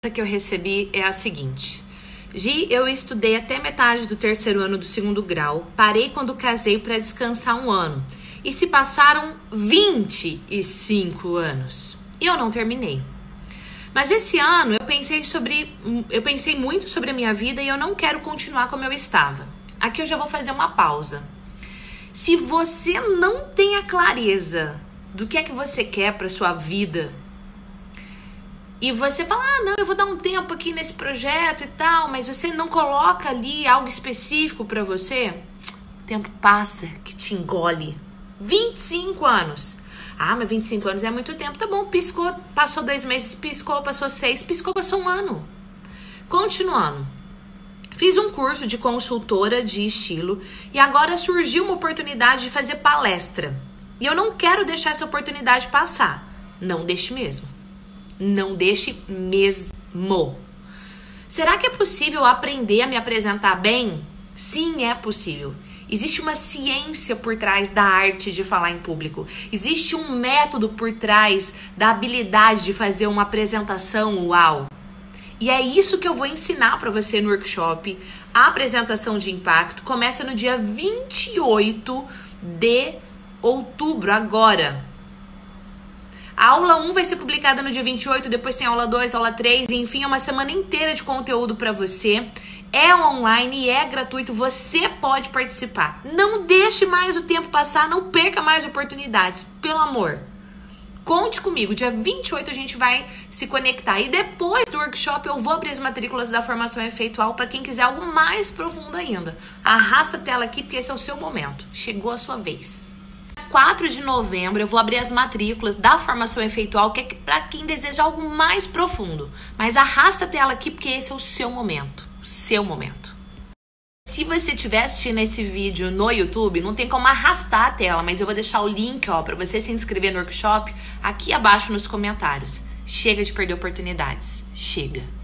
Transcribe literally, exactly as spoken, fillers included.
que eu recebi é a seguinte: Gi, eu estudei até metade do terceiro ano do segundo grau, parei quando casei para descansar um ano e se passaram vinte e cinco anos e eu não terminei. Mas esse ano eu pensei sobre, eu pensei muito sobre a minha vida e eu não quero continuar como eu estava. Aqui eu já vou fazer uma pausa. Se você não tem a clareza do que é que você quer para sua vida, e você fala, ah, não, eu vou dar um tempo aqui nesse projeto e tal, mas você não coloca ali algo específico pra você, o tempo passa que te engole. vinte e cinco anos. Ah, mas vinte e cinco anos é muito tempo. Tá bom, piscou, passou dois meses, piscou, passou seis, piscou, passou um ano. Continuando. Fiz um curso de consultora de estilo e agora surgiu uma oportunidade de fazer palestra. E eu não quero deixar essa oportunidade passar. Não deixe mesmo. Não deixe mesmo. Será que é possível aprender a me apresentar bem? Sim, é possível. Existe uma ciência por trás da arte de falar em público. Existe um método por trás da habilidade de fazer uma apresentação uau. E é isso que eu vou ensinar para você no workshop. A apresentação de impacto começa no dia vinte e oito de outubro, agora. A aula um vai ser publicada no dia vinte e oito, depois tem aula dois, aula três, enfim, é uma semana inteira de conteúdo para você. É online e é gratuito, você pode participar. Não deixe mais o tempo passar, não perca mais oportunidades, pelo amor. Conte comigo, dia vinte e oito a gente vai se conectar. E depois do workshop eu vou abrir as matrículas da formação efeitual para quem quiser algo mais profundo ainda. Arrasta a tela aqui porque esse é o seu momento, chegou a sua vez. quatro de novembro eu vou abrir as matrículas da formação efeitual, que é para quem deseja algo mais profundo. Mas arrasta a tela aqui porque esse é o seu momento, o seu momento. Se você estiver assistindo esse vídeo no YouTube, não tem como arrastar a tela, mas eu vou deixar o link, ó, para você se inscrever no workshop aqui abaixo nos comentários. Chega de perder oportunidades, chega.